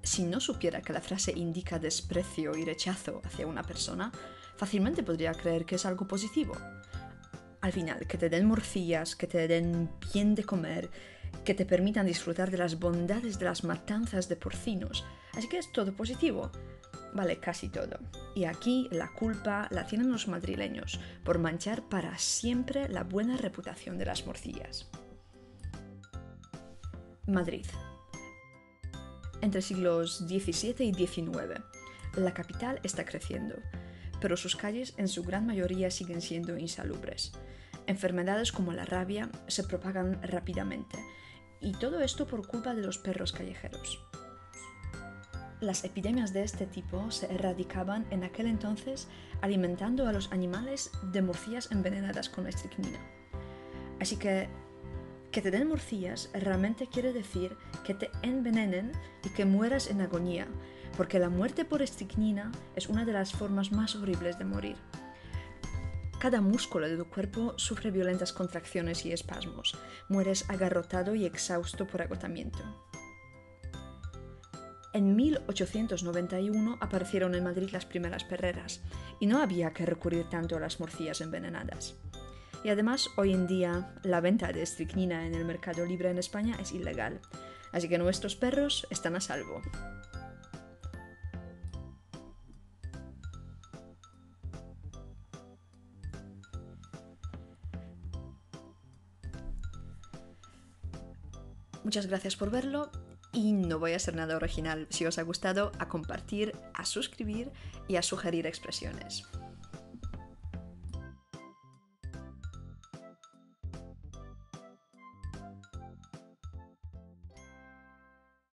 si no supiera que la frase indica desprecio y rechazo hacia una persona, fácilmente podría creer que es algo positivo. Al final, que te den morcillas, que te den bien de comer, que te permitan disfrutar de las bondades de las matanzas de porcinos. Así que es todo positivo. Vale, casi todo. Y aquí la culpa la tienen los madrileños por manchar para siempre la buena reputación de las morcillas. Madrid. Entre siglos XVII y XIX, la capital está creciendo, pero sus calles en su gran mayoría siguen siendo insalubres. Enfermedades como la rabia se propagan rápidamente, y todo esto por culpa de los perros callejeros. Las epidemias de este tipo se erradicaban en aquel entonces alimentando a los animales de morcillas envenenadas con estricnina. Así que te den morcillas realmente quiere decir que te envenenen y que mueras en agonía, porque la muerte por estricnina es una de las formas más horribles de morir. Cada músculo de tu cuerpo sufre violentas contracciones y espasmos. Mueres agarrotado y exhausto por agotamiento. En 1891 aparecieron en Madrid las primeras perreras, y no había que recurrir tanto a las morcillas envenenadas. Y además, hoy en día, la venta de estricnina en el mercado libre en España es ilegal, así que nuestros perros están a salvo. Muchas gracias por verlo, y no voy a hacer nada original. Si os ha gustado, a compartir, a suscribir y a sugerir expresiones.